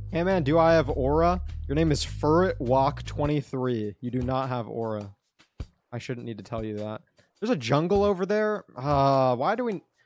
Hey man, do I have aura? Your name is Furret Walk 23. You do not have aura. I shouldn't need to tell you that. There's a jungle over there. Why do we...